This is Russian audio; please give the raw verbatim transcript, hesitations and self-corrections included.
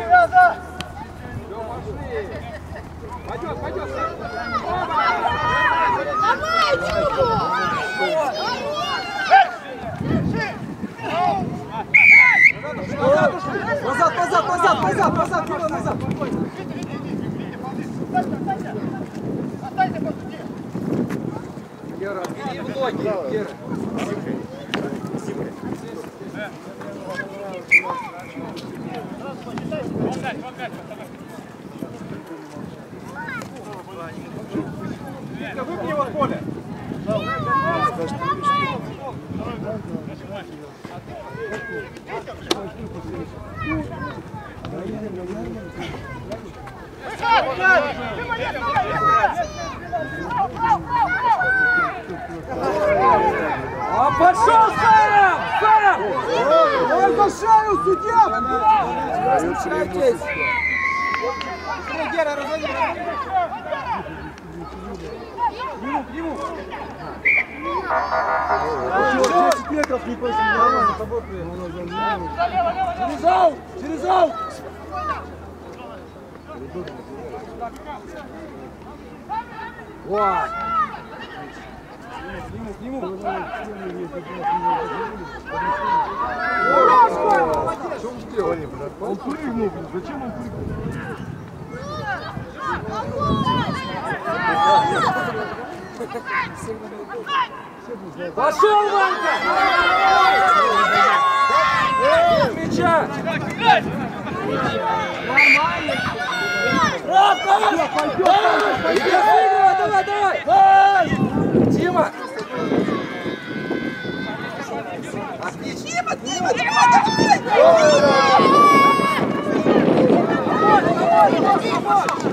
Пойдет, пойдет. Назад, назад, назад, назад, назад, Кирилл, назад. Гера, бери в ноги, Гера. Выпни его в поле. А пошел Сара! Сара! Ой, пошел, судья! Гера, разойди! десять метров не пойти, нормально, тобой приехал. Через аут! Через аут! Вау! К нему, к нему! Что он сделал? Он прыгнул, зачем он прыгнул? Пошел, Ванька! Мяча! Нормально! Правда! Давай, давай! Дима! Отлично! Дима, Дима, Дима, давай!